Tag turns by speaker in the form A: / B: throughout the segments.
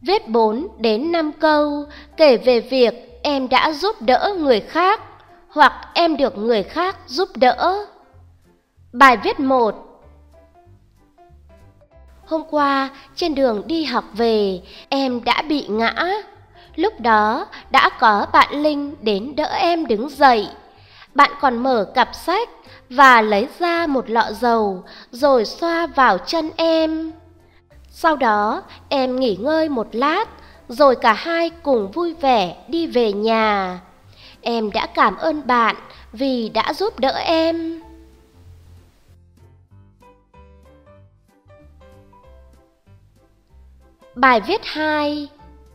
A: Viết 4 đến 5 câu kể về việc em đã giúp đỡ người khác hoặc em được người khác giúp đỡ. Bài viết 1. Hôm qua, trên đường đi học về, em đã bị ngã. Lúc đó, đã có bạn Linh đến đỡ em đứng dậy. Bạn còn mở cặp sách và lấy ra một lọ dầu rồi xoa vào chân em. Sau đó, em nghỉ ngơi một lát, rồi cả hai cùng vui vẻ đi về nhà. Em đã cảm ơn bạn vì đã giúp đỡ em. Bài viết 2.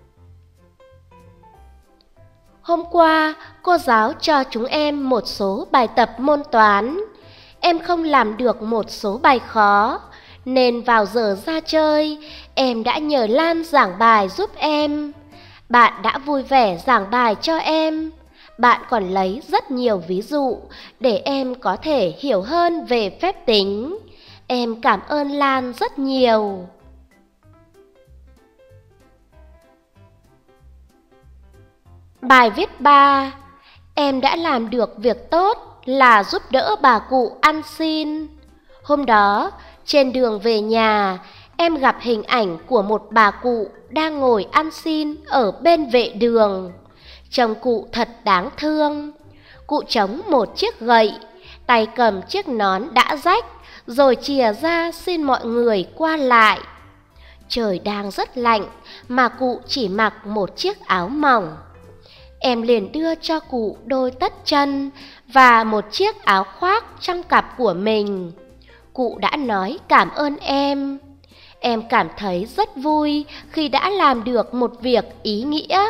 A: Hôm qua, cô giáo cho chúng em một số bài tập môn toán. Em không làm được một số bài khó, nên vào giờ ra chơi, em đã nhờ Lan giảng bài giúp em. Bạn đã vui vẻ giảng bài cho em. Bạn còn lấy rất nhiều ví dụ để em có thể hiểu hơn về phép tính. Em cảm ơn Lan rất nhiều. Bài viết 3. Em đã làm được việc tốt là giúp đỡ bà cụ ăn xin. Hôm đó, trên đường về nhà, em gặp hình ảnh của một bà cụ đang ngồi ăn xin ở bên vệ đường. Trông cụ thật đáng thương. Cụ chống một chiếc gậy, tay cầm chiếc nón đã rách, rồi chìa ra xin mọi người qua lại. Trời đang rất lạnh mà cụ chỉ mặc một chiếc áo mỏng. Em liền đưa cho cụ đôi tất chân và một chiếc áo khoác trong cặp của mình. Cụ đã nói cảm ơn em. Em cảm thấy rất vui khi đã làm được một việc ý nghĩa.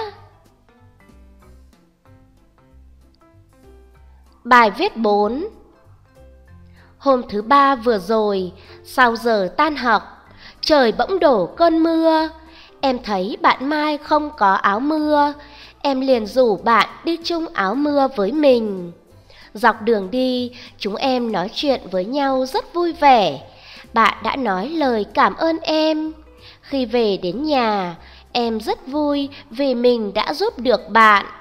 A: Bài viết 4. Hôm thứ Ba vừa rồi, sau giờ tan học, trời bỗng đổ cơn mưa. Em thấy bạn Mai không có áo mưa. Em liền rủ bạn đi chung áo mưa với mình. Dọc đường đi, chúng em nói chuyện với nhau rất vui vẻ. Bạn đã nói lời cảm ơn em. Khi về đến nhà, em rất vui vì mình đã giúp được bạn.